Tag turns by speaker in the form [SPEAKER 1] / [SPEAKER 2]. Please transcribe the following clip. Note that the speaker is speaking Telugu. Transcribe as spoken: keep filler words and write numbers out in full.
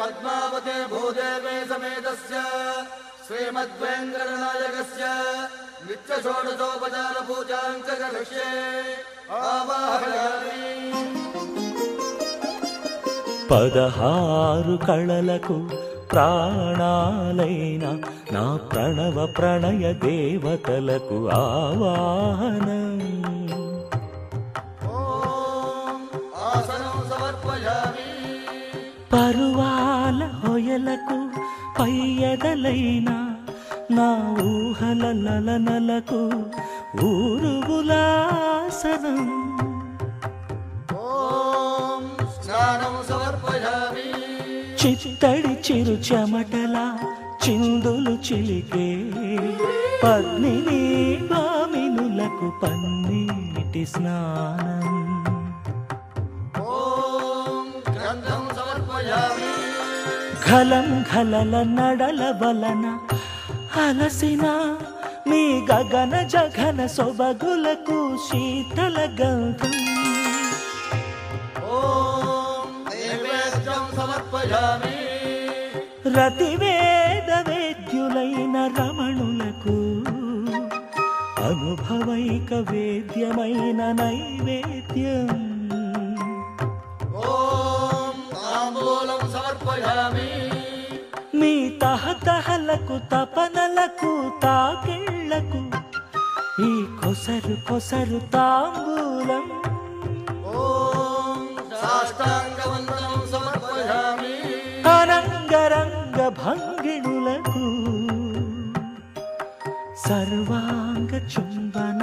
[SPEAKER 1] पद्मावते भूदेवे समेतस्य श्रीमद्वेङ्कटनायकस्य नित्यषोडशोपचार पूजां च करिष्ये आवाहयामि।
[SPEAKER 2] పదహారు కళలకు ప్రాణాలైన నా ప్రణవ ప్రణయ దేవతలకు ఆవాహనం.
[SPEAKER 1] ఓం ఆసనం సమర్పయామి.
[SPEAKER 2] పరువాల హొయలకు పయ్యదలైన నా ఊహల లలనలకు ఊరుగులాసనం.
[SPEAKER 1] స్నానం సమర్పయామి.
[SPEAKER 2] చిత్తడి చిరు చెమటల చిందులు చిలికే పద్మిని భామినులకు పన్నీటి స్నానం.
[SPEAKER 1] ఓం గ్రంథం సమర్పయామి.
[SPEAKER 2] ఘలం ఘలల నడల వలన అలసిన మీ గగన జఘన సొబగులకు శీతల గంధం.
[SPEAKER 1] సమర్పయామి.
[SPEAKER 2] రతివేద వేద్యులైన రమణులకు అనుభవైక వేద్యమైన నైవేద్యం.
[SPEAKER 1] ఓం తాంబూలం సమర్పయామి.
[SPEAKER 2] మీ తహతహలకు తపనలకు తాకిళ్లకు ఈ కొసరు కొసరు తాంబూలం.
[SPEAKER 1] ఓం సాష్టాంగవందనం సమర్పయామి.
[SPEAKER 2] అనంగరంగ భంగిణులకు సర్వాంగ చుంబన